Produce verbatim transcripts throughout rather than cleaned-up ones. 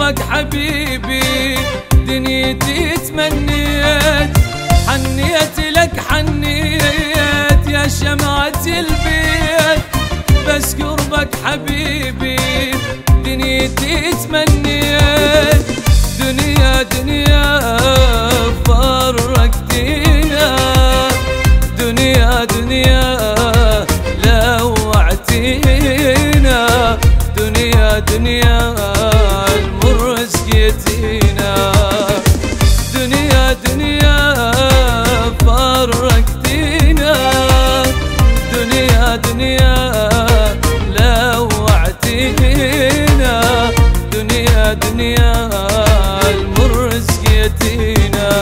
قربك حبيبي دنيتي تمنيت، حنيت لك حنيت يا شمعة البيت، بس قربك حبيبي دنيتي تمنيت. دنيا دنيا فرقتينا، دنيا دنيا لوعتينا، دنيا دنيا المر سقيتينا، دنيا دنيا فرقتينا، دنيا دنيا لوعتينا، دنيا دنيا المر سقيتينا.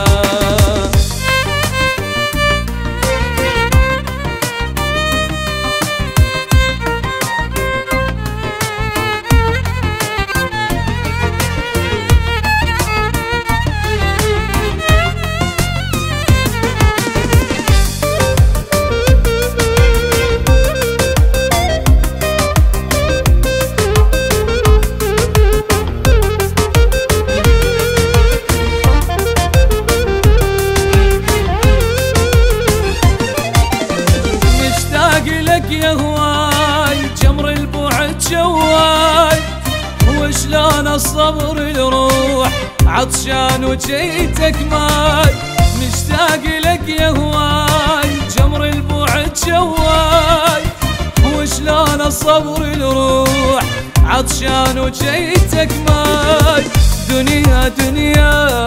يا هواي جمر البعد شواي، وشلون الصبر يروح عطشان وجيتك ماي. مشتاق لك يا هواي جمر البعد شواي، وشلون الصبر يروح عطشان وجيتك ماي. دنيا دنيا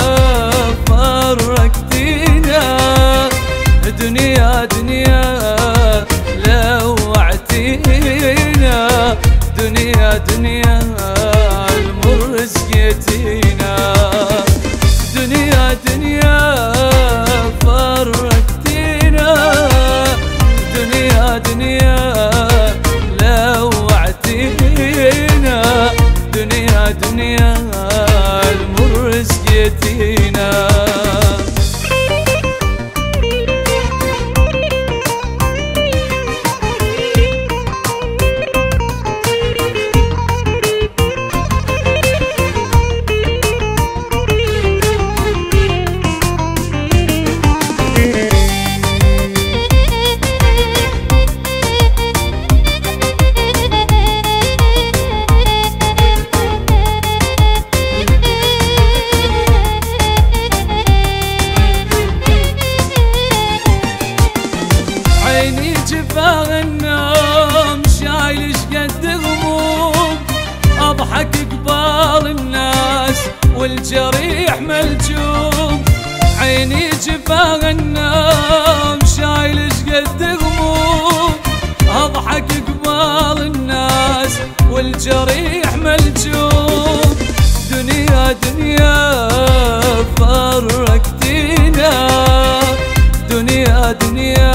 فرقتينا، دنيا دنيا لوعتينا، دنيا دنيا المر سقيتينا، دنيا دنيا فرقتينا، دنيا دنيا لوعتينا، دنيا دنيا المر سقيتينا. عيني جفاغ النوم شايل شقد غموم، اضحك قبال الناس والجريح ملجوم. عيني جفاغ النوم شايل شقد غموم، اضحك قبال الناس والجريح ملجوم. دنيا دنيا فرقتينا، دنيا دنيا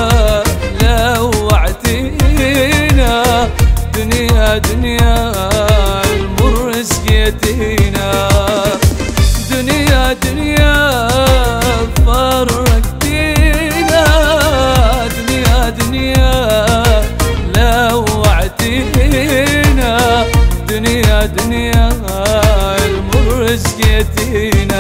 لوعتينا، دنيا دنيا المر سقيتينا، دنيا دنيا فرقتينا، دنيا دنيا لوعتينا، دنيا دنيا المر سقيتينا.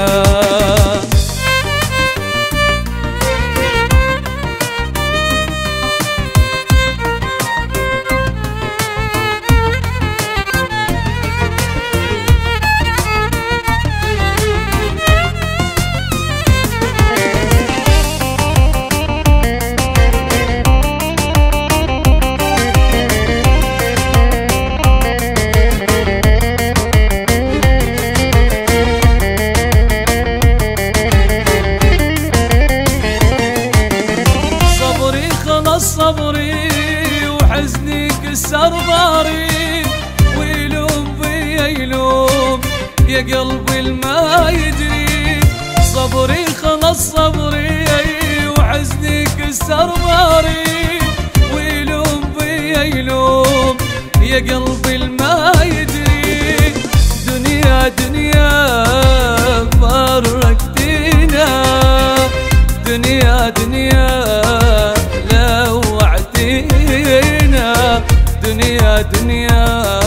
صبري وحزني كسر ضاري، ويلوم بيا يلوم يا قلبي الما يدري. صبري خلص صبري وحزني كسر ضاري، ويلوم بيا يلوم يا قلبي الما يدري. دنيا دنيا فرقتينا، دنيا دنيا لوعتينا، دنيا دنيا